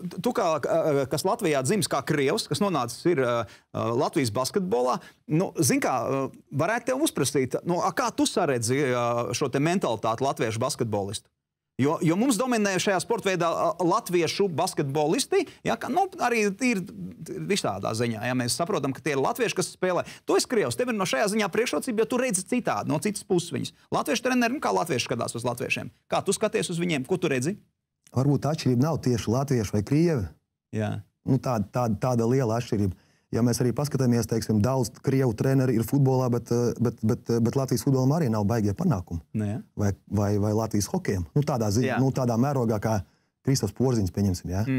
tu kas Latvijā dzimis kā krievs, kas nonācis ir Latvijas basketbolā, nu, zin kā, varētu tev uzprasīt, nu, kā tu saredzi šo te mentalitāti latviešu basketbolistu? Jo mums dominē šajā sporta veidā latviešu basketbolisti, ja, nu, arī ir visādā ziņā. Ja, mēs saprotam, ka tie ir latvieši, kas spēlē. Tu esi krievs, tev ir no šajā ziņā priekšrocība, jo tu redzi citādi, no citas puses viņus. Latviešu treneri, kā latvieši skatās uz latviešiem? Kā tu skaties uz viņiem? Ko tu redzi? Varbūt atšķirība nav tieši latvieši vai krievi. Jā. Nu, tāda liela atšķirība. Ja mēs arī paskatāmies, teiksim, daudz krievu treneri ir futbolā, bet Latvijas futbolam arī nav baigie panākumi. Ne. Vai Latvijas hokejam. Nu, tādā mērogā kā Kristofs Porziņš, pieņemsim, jā.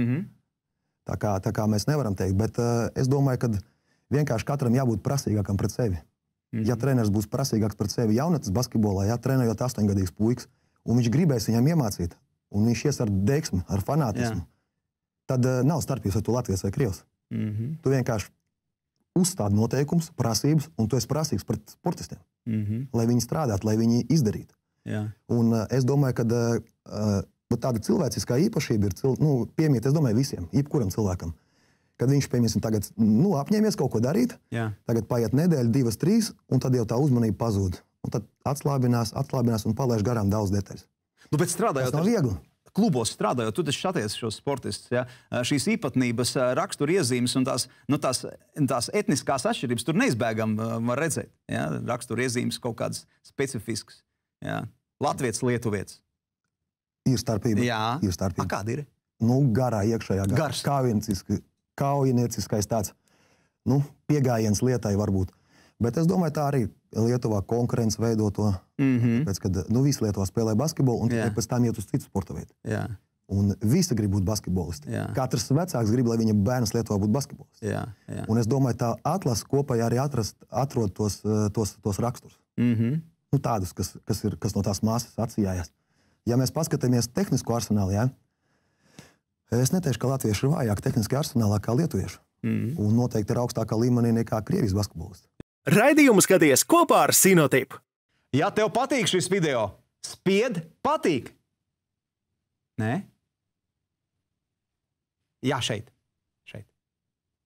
Tā kā mēs nevaram teikt, bet es domāju, ka vienkārši katram jābūt prasīgākam pret sevi. Ja treneris būs prasīgāks pret sevi jaunatnes basketbolā, ja trenējot 8-gadīgs puikas, un viņš gribēs viņam iemācīt, un viņš ies ar deksmi, ar fanātismu, tad nav starpības, vai tu Latvijas vai Krievs. Tu vienkārši uzstādi noteikums, prasības, un tu esi prasīgs pret sportistiem, lai viņi strādātu, lai viņi izdarītu. Un es domāju, ka tāda cilvēciskā īpašība ir piemīt, es domāju, visiem, jebkuram cilvēkam. Kad viņš, piemēram, tagad apņēmies kaut ko darīt, tagad paiet nedēļa, 2, 3, un tad jau tā uzmanība pazūd. Un tad atslābinās un palaiž garām daudz detaļas. Nu, bet strādājot... Tas nav viegli. Klubos strādājot, tu taču šaties šos sportistus, ja? Šīs īpatnības, rakstura iezīmes un tās etniskās atšķirības tur neizbēgam var redzēt. Ja? Rakstura iezīmes kaut kādas specifiskas. Ja? Latvietis, lietuvietis. Ir starpība. Jā. Ir starpība. Kāda ir? Nu, garā iekšējā. Gars. Kaujinieciskais tāds, nu, piegājiens lietai varbūt. Bet es domāju, tā arī Lietuvā konkurence veido to, tāpēc, kad visi Lietuvā spēlē basketbolu un tikai pēc tam iet uz citu sporta veidu. Un visi grib būt basketbolisti. Katrs vecāks grib, lai viņa bērns Lietuvā būtu basketbolisti. Un es domāju, tā atlase kopējā arī atrod tos raksturus. Nu, tādus, kas no tās māsas atsījājās. Ja mēs paskatāmies tehnisko arsenālu, es neteikšu, ka latvieši ir vājāk tehniskajā arsenālā kā lietuvieši. Un noteikti ir augstākā līmenī nekā Krievijas basketbolisti. Raidījumu skaties kopā ar Sinotipu. Ja tev patīk šis video, spied patīk. Nē? Jā, šeit.